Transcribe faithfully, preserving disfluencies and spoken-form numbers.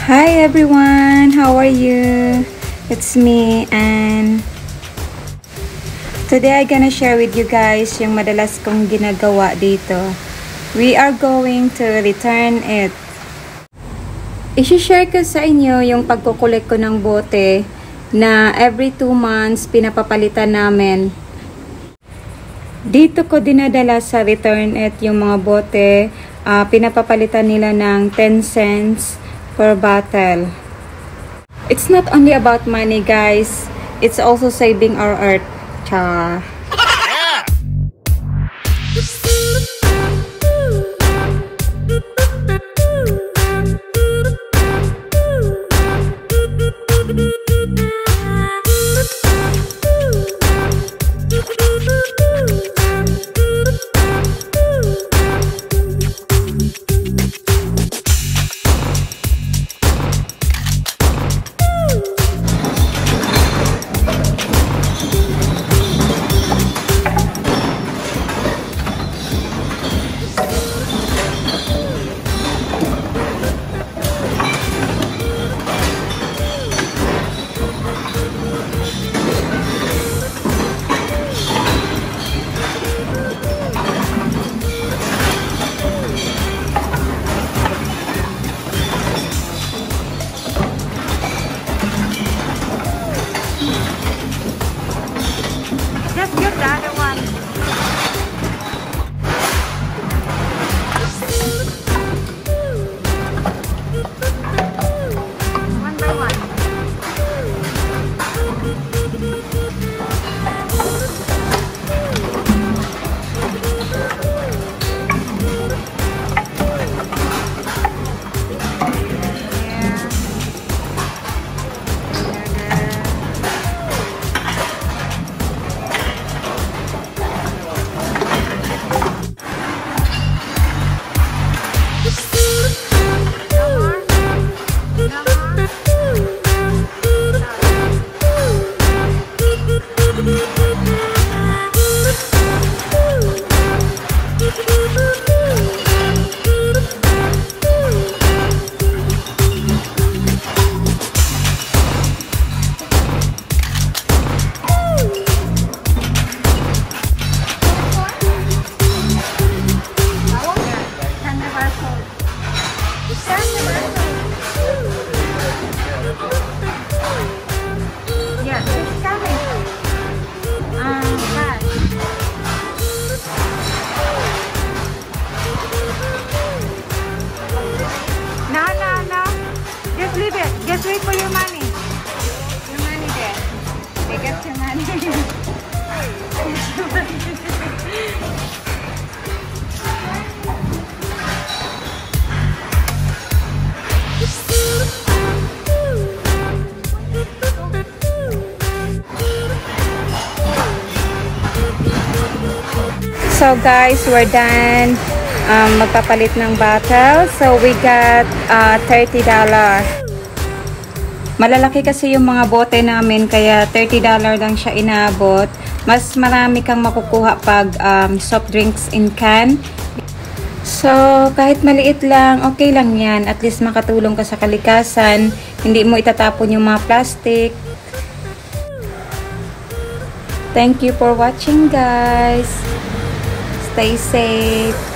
Hi everyone, how are you? It's me and today I'm gonna share with you guys yung madalas kong ginagawa dito. We are going to return it. I-share ko sa inyo yung pagkukulik ko ng bote na every two months pinapapalitan namin. Dito ko dinadala sa return it yung mga bote. Uh, pinapapalitan nila ng ten cents per bottle. It's not only about money, guys. It's also saving our earth. Cha. Just get the other one. One by one. Just wait for your money. Your money there. They get your money. So guys, we're done um, magpapalit ng bottle. So we got uh, thirty dollars. Malalaki kasi yung mga bote namin, kaya thirty dollars lang siya inabot. Mas marami kang makukuha pag um, soft drinks in can. So, kahit maliit lang, okay lang yan. At least makatulong ka sa kalikasan. Hindi mo itatapon yung mga plastic. Thank you for watching, guys. Stay safe.